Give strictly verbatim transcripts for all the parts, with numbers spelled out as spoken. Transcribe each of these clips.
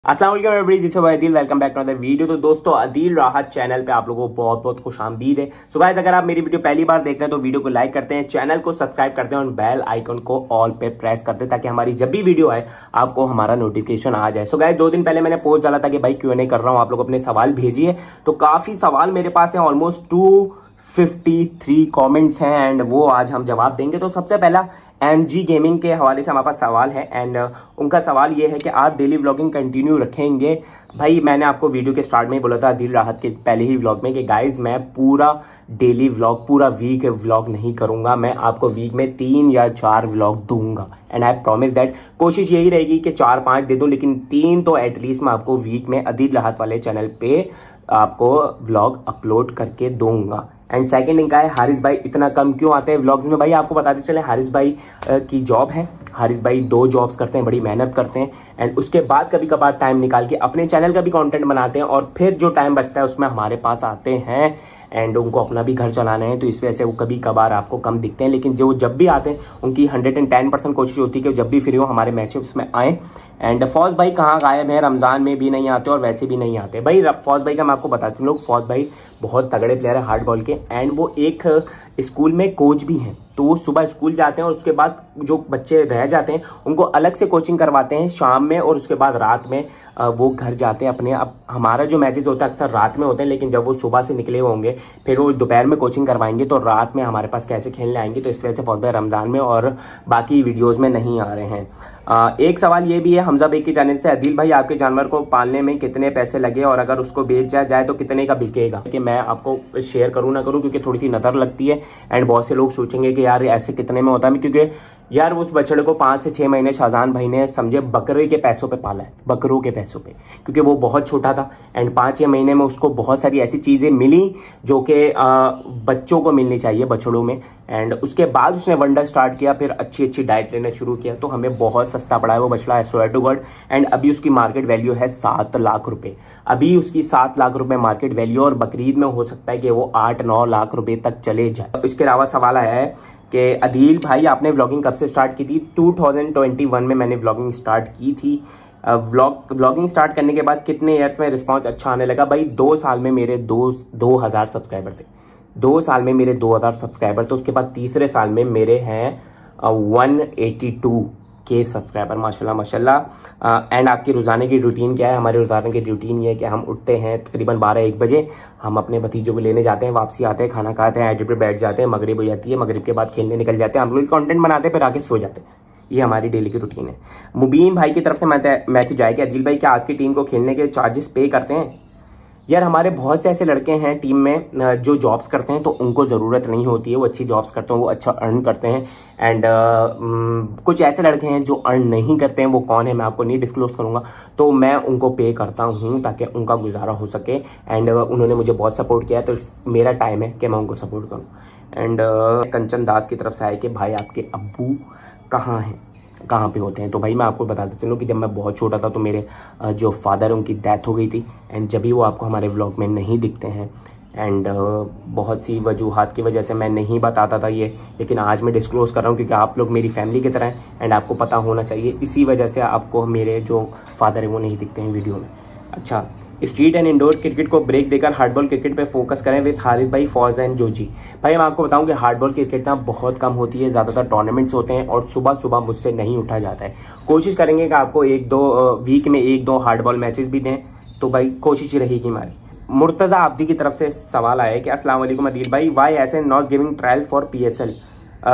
अस्सलाम वालेकुम everybody, this is Adeel. Welcome back to another video. तो दोस्तों, अदील राहत चैनल पे आप लोगों को बहुत बहुत खुशामदीद है। सो गाइस, अगर आप मेरी वीडियो पहली बार देख रहे हैं तो वीडियो को लाइक करते हैं, चैनल को सब्सक्राइब करते हैं और बेल आइकन को ऑल पे प्रेस करते हैं ताकि हमारी जब भी वीडियो आए आपको हमारा नोटिफिकेशन आ जाए। सो गाइस, दो दिन पहले मैंने पोस्ट डाला था कि भाई क्यू एन ए कर रहा हूँ, आप लोग अपने सवाल भेजिए। तो काफी सवाल मेरे पास है, almost two fifty three comments हैं एंड वो आज हम जवाब देंगे। तो सबसे पहला एम जी गेमिंग के हवाले से हमारे पास सवाल है एंड uh, उनका सवाल ये है कि आप डेली व्लॉगिंग कंटिन्यू रखेंगे। भाई, मैंने आपको वीडियो के स्टार्ट में ही बोला था अदील राहत के पहले ही व्लॉग में कि गाइज मैं पूरा डेली व्लॉग, पूरा वीक व्लॉग नहीं करूंगा। मैं आपको वीक में तीन या चार व्लॉग दूंगा एंड आई प्रॉमिस दैट। कोशिश यही रहेगी कि चार पांच दे दो, लेकिन तीन तो एटलीस्ट मैं आपको वीक में अदील राहत वाले चैनल पे आपको व्लॉग अपलोड करके दूंगा। एंड सेकंड इनका है, हारिस भाई इतना कम क्यों आते हैं व्लॉग्स में? भाई आपको बताते चले, हारिस भाई की जॉब है। हारिस भाई दो जॉब्स करते हैं, बड़ी मेहनत करते हैं एंड उसके बाद कभी कभार टाइम निकाल के अपने चैनल का भी कंटेंट बनाते हैं और फिर जो टाइम बचता है उसमें हमारे पास आते हैं एंड उनको अपना भी घर चलाना है, तो इस वजह से वो कभी कभार आपको कम दिखते हैं। लेकिन जो जब भी आते हैं उनकी हंड्रेड एंड टेन परसेंट कोशिश होती है कि जब भी फ्री हो हमारे मैचेस में आए। एंड फौज भाई कहाँ गायब है? रमजान में भी नहीं आते और वैसे भी नहीं आते। भाई फौज भाई का मैं आपको बताती हूँ, लोग फौज भाई बहुत तगड़े प्लेयर है हार्ड बॉल के एंड वो एक स्कूल में कोच भी हैं। तो वो सुबह स्कूल जाते हैं और उसके बाद जो बच्चे रह जाते हैं उनको अलग से कोचिंग करवाते हैं शाम में, और उसके बाद रात में वो घर जाते हैं अपने। अब हमारा जो मैचेस होता है अक्सर रात में होते हैं, लेकिन जब वो सुबह से निकले होंगे फिर वो दोपहर में कोचिंग करवाएंगे तो रात में हमारे पास कैसे खेलने आएंगे। तो इस वजह से फौज भाई रमजान में और बाकी वीडियोज में नहीं आ रहे हैं। आ, एक सवाल ये भी है हमजा बेग की जानिब से, अदील भाई आपके जानवर को पालने में कितने पैसे लगे और अगर उसको बेचा जाए तो कितने का बिकेगा? कि मैं आपको शेयर करूँ ना करूँ क्योंकि थोड़ी सी नजर लगती है एंड बहुत से लोग सोचेंगे कि यार ऐसे कितने में होता है, क्योंकि यार उस बछड़े को पांच से छह महीने शाहजान भाई ने समझे बकरे के पैसों पे पाला है, बकरों के पैसों पे, क्योंकि वो बहुत छोटा था एंड पांच छह महीने में उसको बहुत सारी ऐसी चीजें मिली जो कि बच्चों को मिलनी चाहिए बछड़ों में। एंड उसके बाद उसने वंडर स्टार्ट किया, फिर अच्छी अच्छी डाइट लेना शुरू किया, तो हमें बहुत सस्ता पड़ा है वो बछड़ा है, स्वेयर टू गॉड। एंड अभी उसकी मार्केट वैल्यू है सात लाख रुपए। अभी उसकी सात लाख रुपए मार्केट वैल्यू और बकरीद में हो सकता है कि वो आठ नौ लाख रुपए तक चले जाए। इसके अलावा सवाल आया है कि अदील भाई आपने व्लॉगिंग कब से स्टार्ट की थी? टू थाउजेंड ट्वेंटी वन में मैंने व्लॉगिंग स्टार्ट की थी। व्लॉग व्लॉगिंग स्टार्ट करने के बाद कितने ईयर्स में रिस्पांस अच्छा आने लगा? भाई दो साल में मेरे दो दो हजार सब्सक्राइबर थे, दो साल में मेरे दो हजार सब्सक्राइबर। तो उसके बाद तीसरे साल में मेरे हैं वन एटी टू के सब्सक्राइबर, माशाल्लाह माशाल्लाह। एंड आपकी रोजाने की रूटीन क्या है? हमारे रोजाने की रूटीन ये है कि हम उठते हैं तकरीबन बारह एक बजे, हम अपने भतीजों को लेने जाते हैं, वापसी आते हैं, खाना खाते हैं, एडिट पे बैठ जाते हैं, मगरिब हो जाती है, मगरिब के बाद खेलने निकल जाते हैं, हम लोग कंटेंट बनाते हैं, फिर आके सो जाते हैं। ये हमारी डेली की रूटीन है। मुबीन भाई की तरफ से मैसेज आया कि अदील भाई क्या आपकी टीम को खेलने के चार्जेस पे करते हैं? यार हमारे बहुत से ऐसे लड़के हैं टीम में जो जॉब्स करते हैं, तो उनको ज़रूरत नहीं होती है, वो अच्छी जॉब्स करते हैं, वो अच्छा अर्न करते हैं। एंड uh, कुछ ऐसे लड़के हैं जो अर्न नहीं करते हैं, वो कौन है मैं आपको नहीं डिस्क्लोज करूंगा, तो मैं उनको पे करता हूं ताकि उनका गुजारा हो सके। एंड uh, उन्होंने मुझे बहुत सपोर्ट किया, तो मेरा टाइम है कि मैं उनको सपोर्ट करूँ। एंड uh, कंचन दास की तरफ से आए कि भाई आपके अब्बू कहाँ हैं, कहाँ पे होते हैं? तो भाई मैं आपको बताता चलूँ कि जब मैं बहुत छोटा था तो मेरे जो फादर है उनकी डेथ हो गई थी एंड जब भी वो आपको हमारे व्लॉग में नहीं दिखते हैं एंड बहुत सी वजूहात की वजह से मैं नहीं बताता था ये, लेकिन आज मैं डिस्क्लोज कर रहा हूँ क्योंकि आप लोग मेरी फैमिली की तरह हैं एंड आपको पता होना चाहिए। इसी वजह से आपको मेरे जो फादर है वो नहीं दिखते हैं वीडियो में। अच्छा, स्ट्रीट एंड इंडोर क्रिकेट को ब्रेक देकर हार्डबॉल क्रिकेट पे फोकस करें विद हारिस भाई, फौज एंड जोजी। भाई मैं आपको बताऊं कि हार्डबॉल क्रिकेट ना बहुत कम होती है, ज़्यादातर टूर्नामेंट्स होते हैं और सुबह सुबह मुझसे नहीं उठा जाता है। कोशिश करेंगे कि आपको एक दो वीक में एक दो हार्डबॉल मैचेस भी दें, तो भाई कोशिश ही रहेगी हमारी। मुर्तज़ा आब्दी की तरफ से सवाल आया है कि अस्सलाम वालेकुम अदील भाई, why Ahsan not giving trial for P S L,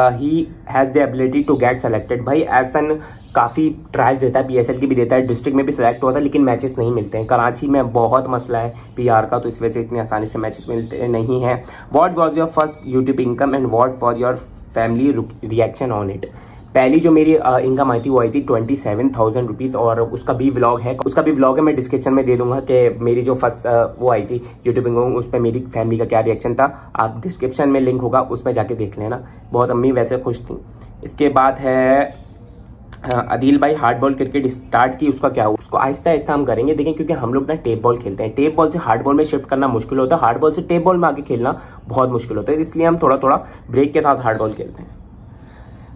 he has the ability to get selected. भाई एसन काफ़ी ट्रायल देता है, पीएसएल की भी देता है, डिस्ट्रिक्ट में भी सिलेक्ट होता है, लेकिन मैचेस नहीं मिलते हैं। कराची में बहुत मसला है पीआर का, तो इस वजह से इतनी आसानी से मैचेस मिलते नहीं हैं। What was your first YouTube income and what was your family reaction on it? पहली जो मेरी इनकम आई थी वो आई थी ट्वेंटी सेवन थाउजेंड रुपीज़ और उसका भी व्लॉग है उसका भी व्लॉग है मैं डिस्क्रिप्शन में दे दूंगा कि मेरी जो फर्स्ट वो आई थी यूट्यूब इनकम, उस पर मेरी फैमिली का क्या रिएक्शन था। आप डिस्क्रिप्शन में लिंक होगा, उस पर जाके देख लेना। बहुत अम्मी वैसे खुश थी। इसके बाद है अदील भाई हार्ड बॉल क्रिकेट स्टार्ट की, उसका क्या हुआ? उसको आहिस्ता आहिस्ता हम करेंगे, देखें, क्योंकि हम लोग ना टेप बॉल खेलते हैं। टेप बॉल से हार्ड बॉल में शिफ्ट करना मुश्किल होता है, हार्ड बॉल से टेप बॉल में आके खेलना बहुत मुश्किल होता है, इसलिए हम थोड़ा थोड़ा ब्रेक के साथ हार्ड बॉल खेलते हैं।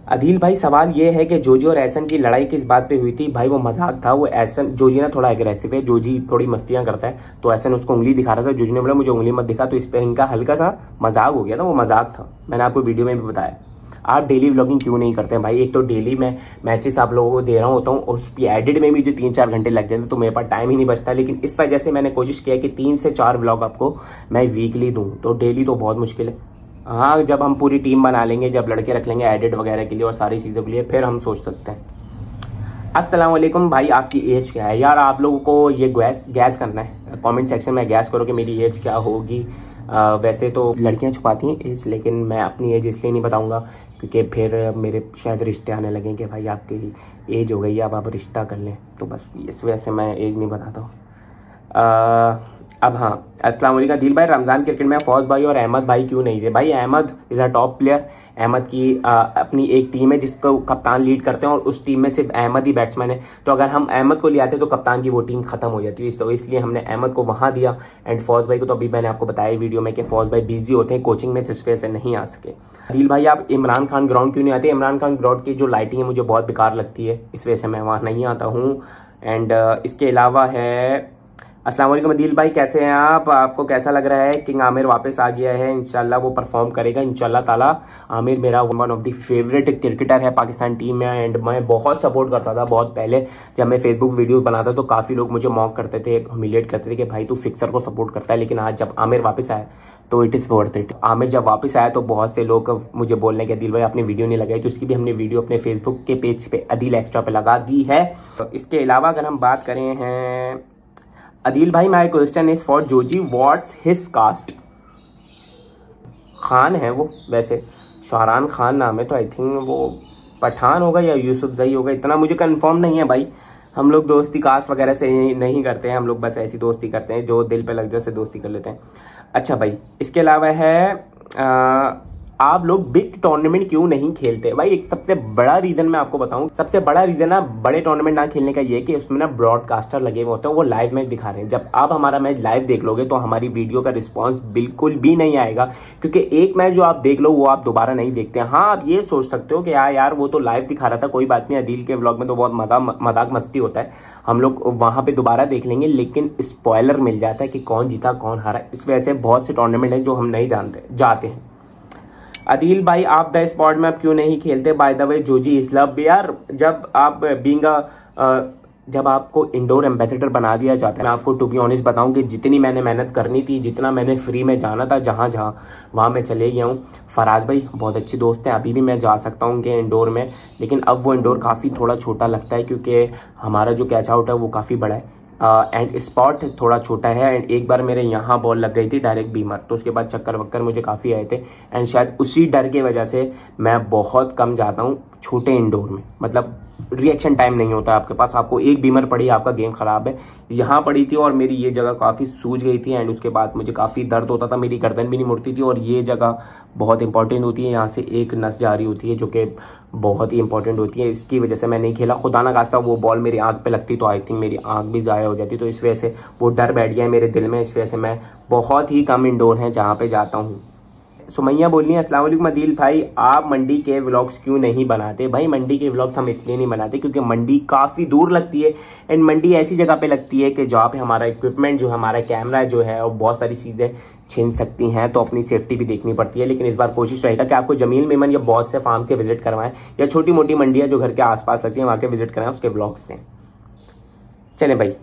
अदील भाई सवाल ये है कि जोजी और एहसन की लड़ाई किस बात पे हुई थी? भाई वो मजाक था। वो एहसन, जोजी ना थोड़ा एग्रेसिव है, जोजी थोड़ी मस्तियां करता है, तो एहसन उसको उंगली दिखा रहा था। जोजी ने बोला मुझे उंगली मत दिखा, तो इस पर इनका हल्का सा मजाक हो गया था। वो मजाक था, मैंने आपको वीडियो में भी बताया। आप डेली व्लॉगिंग क्यों नहीं करते हैं भाई? एक तो डेली मैं मैचेस आप लोगों को दे रहा होता हूँ और उसकी एडिट में भी जो तीन चार घंटे लग जाते हैं, तो मेरे पास टाइम ही नहीं बचता। लेकिन इस वजह से मैंने कोशिश किया कि तीन से चार व्लॉग आपको मैं वीकली दूँ, तो डेली तो बहुत मुश्किल है। हाँ, जब हम पूरी टीम बना लेंगे, जब लड़के रख लेंगे एडिट वगैरह के लिए और सारी चीज़ों के लिए, फिर हम सोच सकते हैं। अस्सलाम वालेकुम भाई, आपकी एज क्या है? यार आप लोगों को ये गैस गैस करना है, कमेंट सेक्शन में गैस करो कि मेरी एज क्या होगी। आ, वैसे तो लड़कियां छुपाती हैं एज, लेकिन मैं अपनी एज इसलिए नहीं बताऊंगा क्योंकि फिर मेरे शायद रिश्ते आने लगें कि भाई आपकी एज हो गई है, अब आप रिश्ता कर लें, तो बस इस वजह से मैं एज नहीं बताता हूँ। अब हाँ, अस्सलाम वालेकुम दिल भाई, रमजान क्रिकेट में फौज भाई और अहमद भाई क्यों नहीं थे? भाई Ahmad is a top player. Ahmad की आ, अपनी एक टीम है जिसको कप्तान लीड करते हैं और उस टीम में सिर्फ अहमद ही बैट्समैन है, तो अगर हम अहमद को ले आते तो कप्तान की वो टीम खत्म हो जाती है, तो इसलिए हमने अहमद को वहां दिया। एंड फौज भाई को तो अभी मैंने आपको बताया वीडियो में कि फौज भाई बिजी होते हैं कोचिंग में, जिस वजह से नहीं आ सके। दिल भाई आप इमरान खान ग्राउंड क्यों नहीं आते? इमरान खान ग्राउंड की जो लाइटिंग है मुझे बहुत बेकार लगती है, इस वजह से मैं वहाँ नहीं आता हूँ। एंड इसके अलावा है, अस्सलाम वालेकुम अदील भाई, कैसे हैं आप? आपको कैसा लग रहा है किंग आमिर वापस आ गया है? इंशाल्लाह वो परफॉर्म करेगा इंशाल्लाह ताला। आमिर मेरा one of the favourite cricketer है पाकिस्तान टीम में, एंड मैं बहुत सपोर्ट करता था बहुत पहले जब मैं फेसबुक वीडियोस बनाता, तो काफ़ी लोग मुझे मॉक करते थे, ह्यूमिलिएट करते थे कि भाई तू फिक्सर को सपोर्ट करता है। लेकिन आज जब आमिर वापस आया तो it is worth it. Aamir जब वापस आया तो बहुत से लोग मुझे बोलने के अदील भाई आपने वीडियो नहीं लगाई, तो उसकी भी हमने वीडियो अपने फेसबुक के पेज पे अदील एक्स्ट्रा पे लगा दी है। तो इसके अलावा अगर हम बात करें हैं, अदील भाई my question is for Jojy, what's his caste? Khan है वो, वैसे शाहरान खान नाम है, तो आई थिंक वो पठान होगा या यूसुफ जई होगा, इतना मुझे कंफर्म नहीं है भाई। हम लोग दोस्ती कास्ट वगैरह से नहीं करते हैं, हम लोग बस ऐसी दोस्ती करते हैं जो दिल पे लग जाए से दोस्ती कर लेते हैं। अच्छा भाई, इसके अलावा है आ, आप लोग बिग टूर्नामेंट क्यों नहीं खेलते? भाई एक सबसे बड़ा रीजन मैं आपको बताऊं, सबसे बड़ा रीजन ना बड़े टूर्नामेंट ना खेलने का ये कि उसमें ना ब्रॉडकास्टर लगे हुए होते हैं, वो लाइव मैच दिखा रहे हैं। जब आप हमारा मैच लाइव देख लोगे तो हमारी वीडियो का रिस्पांस बिल्कुल भी नहीं आएगा, क्योंकि एक मैच जो आप देख लो वो आप दोबारा नहीं देखते। हाँ, आप ये सोच सकते हो कि यार यार वो तो लाइव दिखा रहा था, कोई बात नहीं, अदील के व्लॉग में तो बहुत मजा मजाक मस्ती होता है, हम लोग वहां पे दोबारा देख लेंगे, लेकिन स्पॉइलर मिल जाता है कि कौन जीता कौन हारा। इस वजह से बहुत से टूर्नामेंट है जो हम नहीं जानते जाते हैं। अदील भाई आप द स्पॉट में आप क्यों नहीं खेलते? By the way Jojy is love. यार जब आप बीइंग जब आपको इंडोर एम्बेसडर बना दिया जाता है, मैं आपको टू बी ऑनेस्ट बताऊं कि जितनी मैंने मेहनत करनी थी, जितना मैंने फ्री में जाना था जहां जहां, वहां मैं चले गया हूं। फराज भाई बहुत अच्छे दोस्त हैं, अभी भी मैं जा सकता हूं उनके इंडोर में, लेकिन अब वो इंडोर काफ़ी थोड़ा छोटा लगता है क्योंकि हमारा जो कैच आउट है वो काफ़ी बड़ा है एंड स्पॉट थोड़ा छोटा है। एंड एक बार मेरे यहाँ बॉल लग गई थी डायरेक्ट बीमर, तो उसके बाद चक्कर वक्कर मुझे काफ़ी आए थे, एंड शायद उसी डर की वजह से मैं बहुत कम जाता हूँ छोटे इंडोर में। मतलब रिएक्शन टाइम नहीं होता आपके पास, आपको एक बीमर पड़ी आपका गेम खराब है। यहाँ पड़ी थी और मेरी ये जगह काफ़ी सूज गई थी, एंड उसके बाद मुझे काफ़ी दर्द होता था, मेरी गर्दन भी नहीं मुड़ती थी, और ये जगह बहुत इंपॉर्टेंट होती है, यहाँ से एक नस जारी होती है जो कि बहुत ही इंपॉर्टेंट होती है। इसकी वजह से मैं नहीं खेला। खुदा ना खास्ता वो बॉल मेरी आंख पे लगती तो आई थिंक मेरी आंख भी ज़ाया हो जाती, तो इस वजह से वो डर बैठ गया है मेरे दिल में। इस वजह से मैं बहुत ही कम इंडोर हैं जहाँ पे जाता हूँ। सुमैया बोलनी है, अस्सलाम वालेकुम अदील भाई, आप मंडी के व्लॉग्स क्यों नहीं बनाते? भाई मंडी के व्लॉग्स हम इसलिए नहीं बनाते क्योंकि मंडी काफ़ी दूर लगती है, एंड मंडी ऐसी जगह पे लगती है कि जहाँ पे हमारा इक्विपमेंट जो हमारा कैमरा जो है और बहुत सारी चीज़ें छिन सकती हैं, तो अपनी सेफ्टी भी देखनी पड़ती है। लेकिन इस बार कोशिश रहेगा कि आपको जमील मेमन या बहुत से फार्म के विजिट करवाएं, या छोटी मोटी मंडियाँ जो घर के आसपास लगती हैं वहाँ के विजिट कराएं, उसके व्लॉग्स दें। चलें भाई,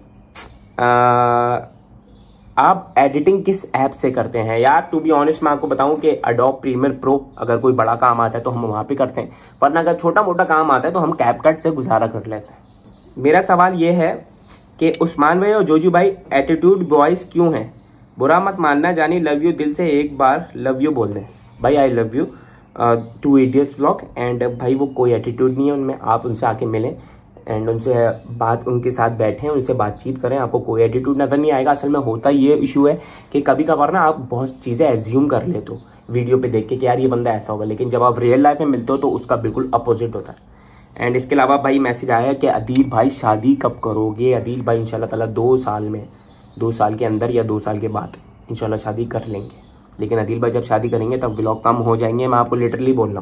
आ, आप एडिटिंग किस ऐप से करते हैं? यार टू बी ऑनेस्ट मैं आपको बताऊं कि एडोब प्रीमियर प्रो अगर कोई बड़ा काम आता है तो हम वहाँ पे करते हैं, वरना अगर छोटा मोटा काम आता है तो हम कैपकट से गुजारा कर लेते हैं। मेरा सवाल ये है कि उस्मान भाई और जोजी भाई एटीट्यूड बॉयज क्यों हैं? बुरा मत मानना जानी, लव यू दिल से, एक बार लव यू बोल दें। भाई I love you two idiots vlog, and भाई वो कोई एटीट्यूड नहीं है उनमें, आप उनसे आके मिलें एंड उनसे बात उनके साथ बैठें, उनसे बातचीत करें, आपको कोई एटीट्यूड नजर नहीं आएगा। असल में होता ये इशू है कि कभी कभार ना आप बहुत चीज़ें एज्यूम कर लेते हो वीडियो पे देख के कि यार ये बंदा ऐसा होगा, लेकिन जब आप रियल लाइफ में मिलते हो तो उसका बिल्कुल अपोजिट होता है। एंड इसके अलावा भाई मैसेज आया कि अदील भाई शादी कब करोगे? अदील भाई इंशाल्लाह ताला दो साल में, दो साल के अंदर या दो साल के बाद इंशाल्लाह शादी कर लेंगे, लेकिन अदील भाई जब शादी करेंगे तब व्लॉग कम हो जाएंगे, मैं आपको लिटरली बोल रहा हूँ।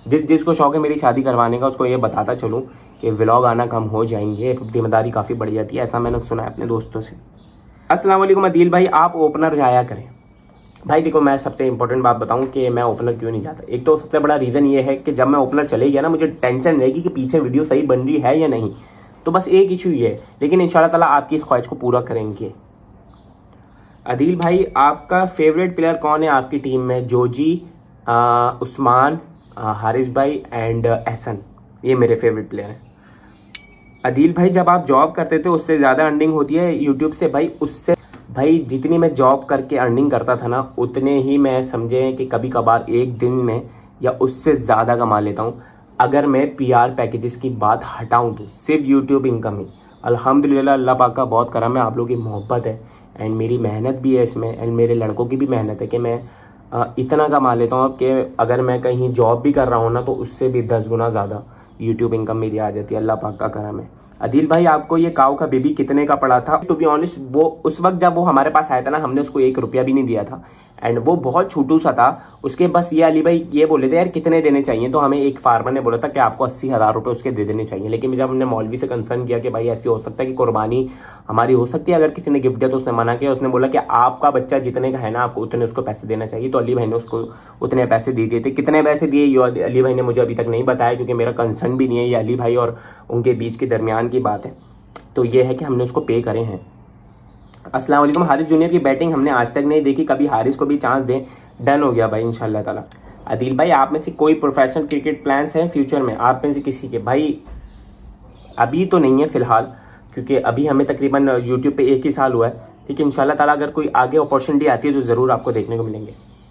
जिस जिसको शौक है मेरी शादी करवाने का उसको ये बताता चलूँ कि व्लॉग आना कम हो जाएंगे, जिम्मेदारी काफ़ी बढ़ जाती है, ऐसा मैंने सुना है अपने दोस्तों से। अस्सलाम वालेकुम अदील भाई, आप ओपनर जाया करें। भाई देखो, मैं सबसे इंपॉर्टेंट बात बताऊं कि मैं ओपनर क्यों नहीं जाता। एक तो सबसे बड़ा रीज़न ये है कि जब मैं ओपनर चले गया ना, मुझे टेंशन रहेगी कि पीछे वीडियो सही बन रही है या नहीं। तो बस एक इशू ये है, लेकिन इंशाल्लाह ताला आपकी इस ख्वाहिश को पूरा करेंगे। अदील भाई, आपका फेवरेट प्लेयर कौन है आपकी टीम में? जोजी, उस्मान, हारिस भाई एंड एहसन, ये मेरे फेवरेट प्लेयर हैं। अदील भाई, जब आप जॉब करते थे उससे ज़्यादा अर्निंग होती है यूट्यूब से? भाई उससे भाई जितनी मैं जॉब करके अर्निंग करता था ना, उतने ही मैं समझे कि कभी कभार एक दिन में या उससे ज़्यादा कमा लेता हूँ। अगर मैं पीआर पैकेजेस की बात हटाऊँ तो सिर्फ यूट्यूब इनकम ही। अल्हम्दुलिल्लाह, अल्लाह पाक का बहुत करम है, आप लोगों की मोहब्बत है एंड मेरी मेहनत भी है इसमें, एंड मेरे लड़कों की भी मेहनत है कि मैं इतना कमा लेता हूँ कि अगर मैं कहीं जॉब भी कर रहा हूँ ना तो उससे भी दस गुना ज़्यादा यूट्यूब इनकम मेरी आ जाती है। अल्लाह पाक का करम है। अदील भाई, आपको ये काऊ का बेबी कितने का पड़ा था? टू बी ऑनेस्ट, वो उस वक्त जब वो हमारे पास आया था ना, हमने उसको एक रुपया भी नहीं दिया था एंड वो बहुत छोटू सा था। उसके बस ये अली भाई ये बोले थे यार कितने देने चाहिए, तो हमें एक फार्मर ने बोला था कि आपको अस्सी हज़ार रुपये उसके दे देने चाहिए। लेकिन जब हमने मौलवी से कंसर्न किया कि भाई ऐसे हो सकता है कि कुर्बानी हमारी हो सकती है अगर किसी ने गिफ्ट दिया, तो उसने मना किया। उसने बोला कि आपका बच्चा जितने का है ना, आपको उतने उसको पैसे देना चाहिए। तो अली भाई ने उसको उतने पैसे दे दिए थे। कितने पैसे दिए ये अली भाई ने मुझे अभी तक नहीं बताया, क्योंकि मेरा कंसर्न भी नहीं है, ये अली भाई और उनके बीच के दरमियान की बात है। तो ये है कि हमने उसको पे करे हैं। अस्सलाम वालेकुम, हारिस जूनियर की बैटिंग हमने आज तक नहीं देखी, कभी हारिस को भी चांस दें। डन हो गया भाई इंशाल्लाह ताला। अदील भाई, आप में से कोई प्रोफेशनल क्रिकेट प्लान्स हैं फ्यूचर में? आप में से किसी के? भाई अभी तो नहीं है फिलहाल, क्योंकि अभी हमें तकरीबन यूट्यूब पे एक ही साल हुआ है, लेकिन इंशाल्लाह ताला अगर कोई आगे अपॉर्चुनिटी आती है तो ज़रूर आपको देखने को मिलेंगे।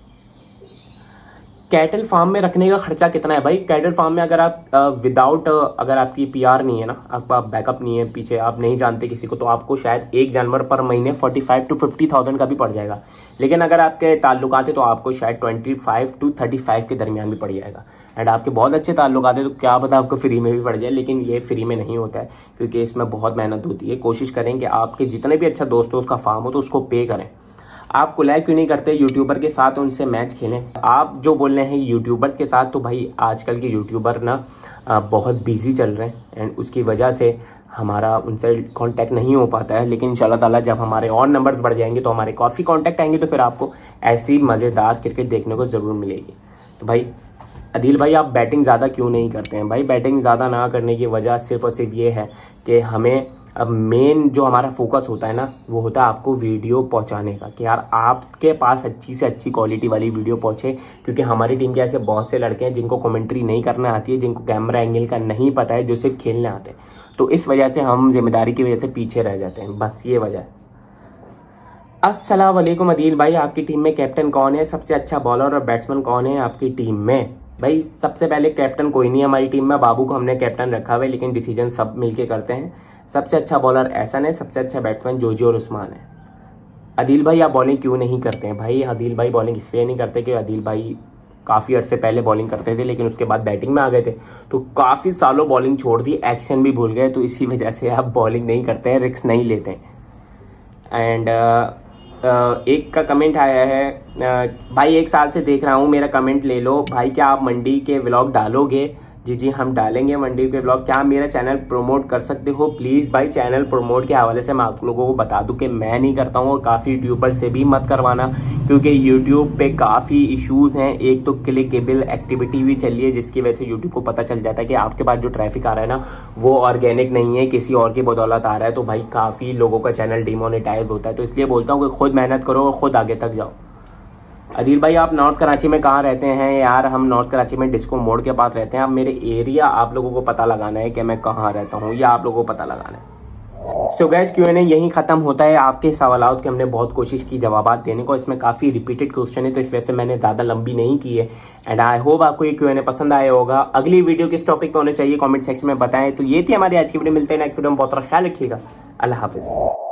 कैटल फार्म में रखने का खर्चा कितना है? भाई कैटल फार्म में अगर आप विदाउट अगर आपकी पीआर नहीं है ना, आपका बैकअप नहीं है पीछे, आप नहीं जानते किसी को, तो आपको शायद एक जानवर पर महीने forty five to fifty thousand का भी पड़ जाएगा। लेकिन अगर आपके ताल्लुकात है तो आपको शायद twenty five to thirty five के दरमियान भी पड़ जाएगा। एंड आपके बहुत अच्छे ताल्लुकात है तो क्या पता आपको फ्री में भी पड़ जाए, लेकिन ये फ्री में नहीं होता है क्योंकि इसमें बहुत मेहनत होती है। कोशिश करें कि आपके जितने भी अच्छा दोस्त हो उसका फार्म हो तो उसको पे करें। आप कोलैब क्यों नहीं करते यूट्यूबर के साथ, उनसे मैच खेलें? आप जो बोल रहे हैं यूट्यूबर के साथ, तो भाई आजकल के यूट्यूबर ना बहुत बिजी चल रहे हैं एंड उसकी वजह से हमारा उनसे कांटेक्ट नहीं हो पाता है। लेकिन इंशाल्लाह ताला जब हमारे और नंबर्स बढ़ जाएंगे तो हमारे काफ़ी कांटेक्ट आएंगे, तो फिर आपको ऐसी मज़ेदार क्रिकेट देखने को ज़रूर मिलेगी। तो भाई अदील भाई, आप बैटिंग ज़्यादा क्यों नहीं करते हैं? भाई बैटिंग ज़्यादा ना करने की वजह सिर्फ और सिर्फ ये है कि हमें अब मेन जो हमारा फोकस होता है ना, वो होता है आपको वीडियो पहुंचाने का, कि यार आपके पास अच्छी से अच्छी क्वालिटी वाली वीडियो पहुंचे। क्योंकि हमारी टीम के ऐसे बहुत से लड़के हैं जिनको कमेंट्री नहीं करना आती है, जिनको कैमरा एंगल का नहीं पता है, जो सिर्फ खेलने आते हैं। तो इस वजह से हम जिम्मेदारी की वजह से पीछे रह जाते हैं, बस ये वजह है। अस्सलाम वालेकुम अदील भाई, आपकी टीम में कैप्टन कौन है? सबसे अच्छा बॉलर और बैट्समैन कौन है आपकी टीम में? भाई सबसे पहले कैप्टन कोई नहीं है हमारी टीम में, बाबू को हमने कैप्टन रखा हुआ है, लेकिन डिसीजन सब मिलके करते हैं। सबसे अच्छा बॉलर एहसन है, सबसे अच्छा बैट्समैन जोजी और उस्मान है। अदील भाई, आप बॉलिंग क्यों नहीं करते हैं? भाई अदील भाई बॉलिंग इसलिए नहीं करते कि अदील भाई काफ़ी अर्से पहले बॉलिंग करते थे, लेकिन उसके बाद बैटिंग में आ गए थे, तो काफ़ी सालों बॉलिंग छोड़ दी, एक्शन भी भूल गए, तो इसी वजह से आप बॉलिंग नहीं करते हैं, रिस्क नहीं लेते हैं। एंड uh, एक का कमेंट आया है, uh, भाई एक साल से देख रहा हूँ, मेरा कमेंट ले लो भाई, क्या आप मंडी के व्लॉग डालोगे? जी जी हम डालेंगे मंडी के व्लॉग। क्या मेरा चैनल प्रमोट कर सकते हो प्लीज़? भाई चैनल प्रमोट के हवाले से मैं आप लोगों को बता दूं कि मैं नहीं करता हूँ, और काफ़ी यूट्यूबर से भी मत करवाना, क्योंकि यूट्यूब पे काफ़ी इश्यूज हैं। एक तो क्लिकेबल एक्टिविटी भी चल रही है, जिसकी वजह से यूट्यूब को पता चल जाता है कि आपके पास जो ट्रैफिक आ रहा है ना, वो ऑर्गेनिक नहीं है, किसी और की बदौलत आ रहा है। तो भाई काफ़ी लोगों का चैनल डिमोनेटाइज होता है, तो इसलिए बोलता हूँ कि खुद मेहनत करो और खुद आगे तक जाओ। अदील भाई, आप नॉर्थ कराची में कहाँ रहते हैं? यार हम नॉर्थ कराची में डिस्को मोड़ के पास रहते हैं। अब मेरे एरिया आप लोगों को पता लगाना है कि मैं कहाँ रहता हूँ, या आप लोगों को पता लगाना है। So guys, Q N A यहीं खत्म होता है। आपके सवालों की हमने बहुत कोशिश की जवाब देने को, इसमें काफी रिपीटेड क्वेश्चन है, तो इस वजह से मैंने ज्यादा लंबी नहीं की है। एंड आई होप आपको ये क्यू एन ए पसंद आया होगा। अगली वीडियो किस टॉपिक पे होने चाहिए कमेंट सेक्शन में बताएं। तो ये थी हमारी आज की वीडियो, मिलते हैं नेक्स्ट वीडियो में। बहुत सारा ख्याल रखिएगा, अल्लाह हाफिज।